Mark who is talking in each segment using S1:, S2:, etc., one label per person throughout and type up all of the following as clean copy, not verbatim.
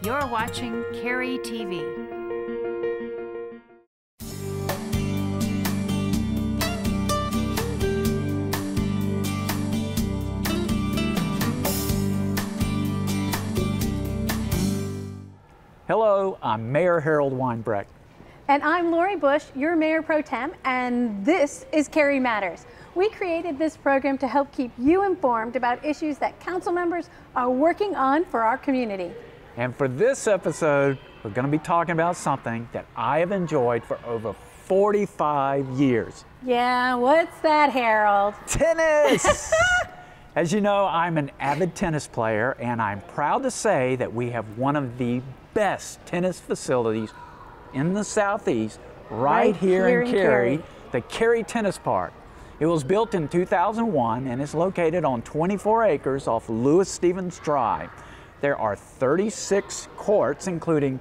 S1: You're watching Cary TV.
S2: Hello, I'm Mayor Harold Weinbrecht.
S3: And I'm Lori Bush, your Mayor Pro Tem, and this is Cary Matters. We created this program to help keep you informed about issues that council members are working on for our community.
S2: And for this episode, we're going to be talking about something that I have enjoyed for over 45 years.
S3: Yeah, what's that, Harold?
S2: Tennis! As you know, I'm an avid tennis player, and I'm proud to say that we have one of the best tennis facilities in the Southeast, right here in Cary, the Cary Tennis Park. It was built in 2001 and is located on 24 acres off Louis Stevens Drive. There are 36 courts, including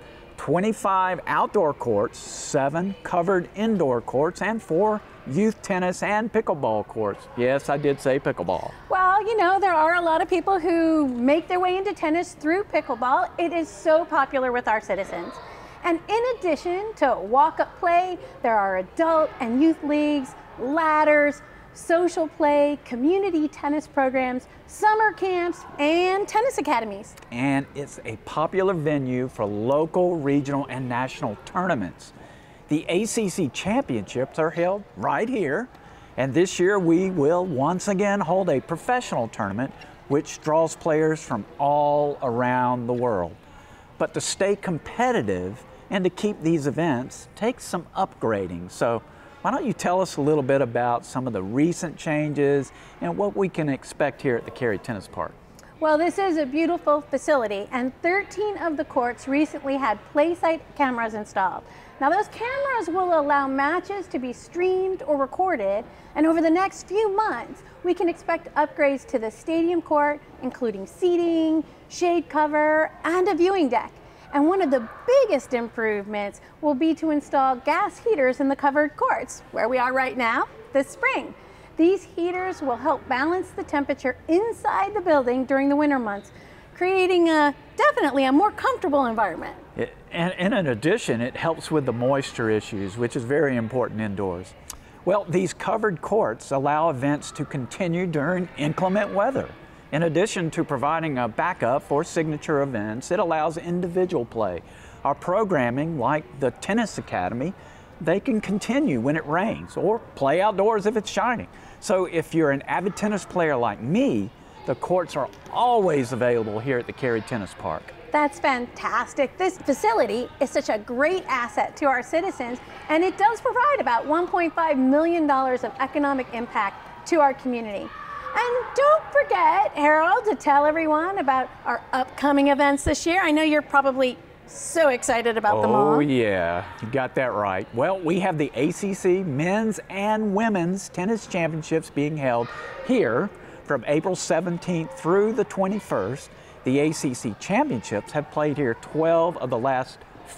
S2: 25 outdoor courts, 7 covered indoor courts, and 4 youth tennis and pickleball courts. Yes, I did say pickleball.
S3: Well, you know, there are a lot of people who make their way into tennis through pickleball. It is so popular with our citizens. And in addition to walk-up play, there are adult and youth leagues, ladders, social play, community tennis programs, summer camps, and tennis academies.
S2: And it's a popular venue for local, regional, and national tournaments. The ACC championships are held right here, and this year we will once again hold a professional tournament which draws players from all around the world. But to stay competitive and to keep these events takes some upgrading. So why don't you tell us a little bit about some of the recent changes and what we can expect here at the Cary Tennis Park?
S3: Well, this is a beautiful facility, and 13 of the courts recently had PlaySight cameras installed. Now, those cameras will allow matches to be streamed or recorded, and over the next few months, we can expect upgrades to the stadium court, including seating, shade cover, and a viewing deck. And one of the biggest improvements will be to install gas heaters in the covered courts, where we are right now this spring. These heaters will help balance the temperature inside the building during the winter months, creating definitely a more comfortable environment.
S2: And in addition, it helps with the moisture issues, which is very important indoors. Well, these covered courts allow events to continue during inclement weather. In addition to providing a backup for signature events, it allows individual play. Our programming, like the Tennis Academy, they can continue when it rains or play outdoors if it's shining. So if you're an avid tennis player like me, the courts are always available here at the Cary Tennis Park.
S3: That's fantastic. This facility is such a great asset to our citizens, and it does provide about $1.5 million of economic impact to our community. And don't forget, Harold, to tell everyone about our upcoming events this year. I know you're probably so excited about them all.
S2: Oh yeah, you got that right. Well, we have the ACC Men's and Women's Tennis Championships being held here from April 17th through the 21st. The ACC Championships have played here 12 of the last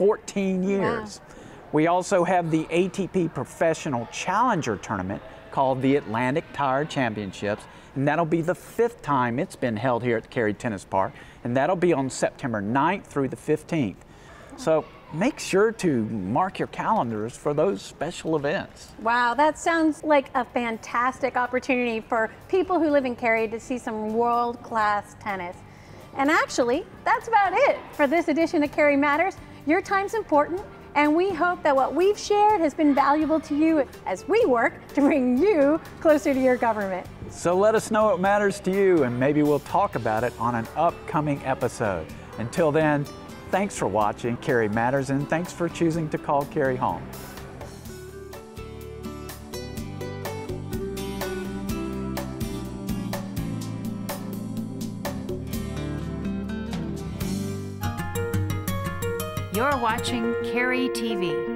S2: 14 years. Wow. We also have the ATP Professional Challenger Tournament called the Atlantic Tire Championships, and that'll be the 5th time it's been held here at the Cary Tennis Park, and that'll be on September 9th through the 15th. So make sure to mark your calendars for those special events.
S3: Wow, that sounds like a fantastic opportunity for people who live in Cary to see some world-class tennis. And actually, that's about it for this edition of Cary Matters. Your time's important, and we hope that what we've shared has been valuable to you as we work to bring you closer to your government.
S2: So let us know what matters to you, and maybe we'll talk about it on an upcoming episode. Until then, thanks for watching Cary Matters, and thanks for choosing to call Cary home.
S1: You're watching Cary TV.